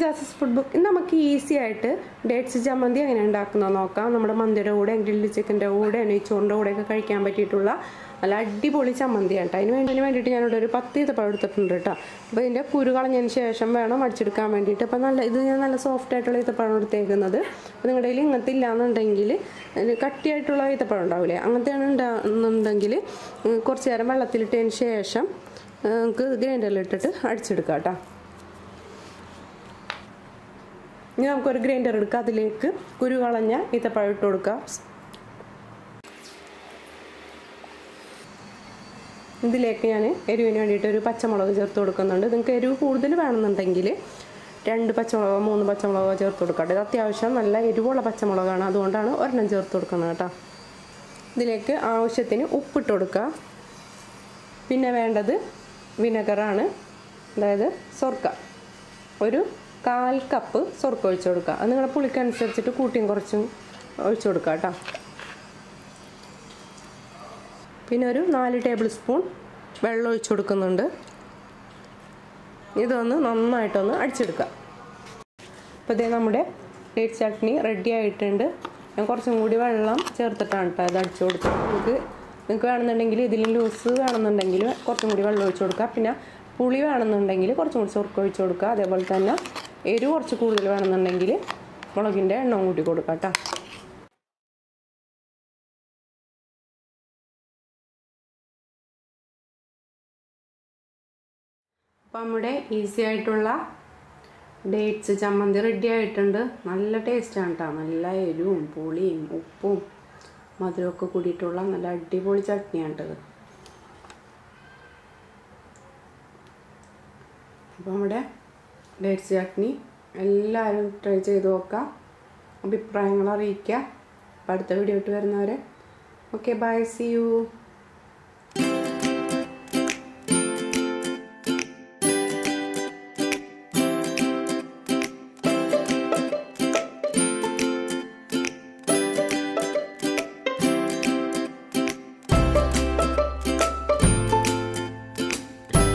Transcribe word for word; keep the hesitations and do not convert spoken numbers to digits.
ജാസസ് food book നമുക്ക് easy ആയിട്ട് dates ചമ്മന്തി എങ്ങനെ ഉണ്ടാക്കുന്നത് നോക്കാം. നമ്മുടെ മന്തിയുടെ കൂടെ ഗ്രിൽഡ് ചിക്കൻ്റെ കൂടെ നെയ്ച്ചോറിൻ്റെ കൂടെയൊക്കെ കഴിക്കാൻ പറ്റിയിട്ടുള്ള നല്ല അടിപൊളി ചമ്മന്തിയാണ് കേട്ടോ. അതിന് വേണ്ടി അതിന് വേണ്ടിയിട്ട് ഞാനിവിടെ ഒരു പത്ത് ഈത്തപ്പഴം എടുത്തിട്ടുണ്ട് കേട്ടോ. അപ്പോൾ ഇതിൻ്റെ കുരു കളഞ്ഞതിന് ശേഷം വേണം അടിച്ചെടുക്കാൻ വേണ്ടിയിട്ട്. അപ്പോൾ നല്ല ഇത് ഞാൻ നല്ല സോഫ്റ്റ് ആയിട്ടുള്ള ഈത്തപ്പഴം എടുത്തേക്കുന്നത്. അപ്പോൾ നിങ്ങളുടെ കയ്യിൽ ഇങ്ങനത്തെ ഇല്ലയെന്നുണ്ടെങ്കിൽ കട്ടിയായിട്ടുള്ള ഈത്തപ്പഴം ഉണ്ടാവില്ലേ, അങ്ങനത്തെയാണ് ഉണ്ടാകുന്നുണ്ടെങ്കിൽ കുറച്ച് നേരം വെള്ളത്തിലിട്ടതിന് ശേഷം നമുക്ക് ഗ്രൈൻഡറിലിട്ടിട്ട് അടിച്ചെടുക്കാം കേട്ടോ. ഇനി നമുക്കൊരു ഗ്രൈൻഡർ എടുക്കാം, അതിലേക്ക് കുരു കളഞ്ഞ ഈത്തപ്പഴം ഇട്ട് കൊടുക്കാം. ഇതിലേക്ക് ഞാൻ എരിവിന് വേണ്ടിയിട്ട് ഒരു പച്ചമുളക് ചേർത്ത് കൊടുക്കുന്നുണ്ട്. നിങ്ങൾക്ക് എരിവ് കൂടുതൽ വേണമെന്നുണ്ടെങ്കിൽ രണ്ട് പച്ചമുളകോ മൂന്ന് പച്ചമുളകോ ചേർത്ത് കൊടുക്കാം. ഇത് അത്യാവശ്യം നല്ല എരിവുള്ള പച്ചമുളകാണ്, അതുകൊണ്ടാണ് ഒരെണ്ണം ചേർത്ത് കൊടുക്കുന്നത് കേട്ടോ. ഇതിലേക്ക് ആവശ്യത്തിന് ഉപ്പിട്ട് കൊടുക്കുക. പിന്നെ വേണ്ടത് വിനെഗറാണ്, അതായത് സൊർക്ക. ഒരു കാൽ കപ്പ് സൊർക്ക ഒഴിച്ചു കൊടുക്കുക. അത് നിങ്ങളുടെ പുളിക്കനുസരിച്ചിട്ട് കൂട്ടിയും കുറച്ചും ഒഴിച്ചു കൊടുക്കുക കേട്ടോ. പിന്നെ ഒരു നാല് ടേബിൾ സ്പൂൺ വെള്ളം ഒഴിച്ചു കൊടുക്കുന്നുണ്ട്. ഇതൊന്ന് നന്നായിട്ടൊന്ന് അടിച്ചെടുക്കുക. അപ്പോൾ ഇതേ നമ്മുടെ ഡേറ്റ് ചട്നി റെഡി ആയിട്ടുണ്ട്. ഞാൻ കുറച്ചും കൂടി വെള്ളം ചേർത്തിട്ടാണ് കേട്ടോ ഇത് അടിച്ചു കൊടുത്തത്. നിങ്ങൾക്ക് നിങ്ങൾക്ക് വേണമെന്നുണ്ടെങ്കിൽ ഇതിൽ ലൂസ് വേണമെന്നുണ്ടെങ്കിൽ കുറച്ചും കൂടി വെള്ളം ഒഴിച്ചു കൊടുക്കുക. പിന്നെ പുളി വേണമെന്നുണ്ടെങ്കിൽ കുറച്ചും കൂടി സൊർക്ക ഒഴിച്ചു കൊടുക്കുക. അതേപോലെ തന്നെ എരിവ് കുറച്ച് കൂടുതൽ വേണമെന്നുണ്ടെങ്കിൽ മുളകിൻ്റെ എണ്ണം കൂട്ടി കൊടുക്കുക കേട്ടോ. അപ്പോൾ നമ്മുടെ ഈസി ആയിട്ടുള്ള ഡേറ്റ്സ് ചമ്മന്തി റെഡി ആയിട്ടുണ്ട്. നല്ല ടേസ്റ്റാണ് കേട്ടോ. നല്ല എരിവും പുളിയും ഉപ്പും മധുരമൊക്കെ കൂടിയിട്ടുള്ള നല്ല അടിപൊളി ചട്നിയാണ് കേട്ടത്. അപ്പോൾ നമ്മുടെ ഡേറ്റ്സ് ചട്നി എല്ലാവരും ട്രൈ ചെയ്ത് നോക്കുക, അഭിപ്രായങ്ങൾ അറിയിക്കുക. അപ്പോൾ അടുത്ത വീഡിയോ ഇട്ട് വരുന്നവരെ ഓക്കെ, ബൈ, സി യു.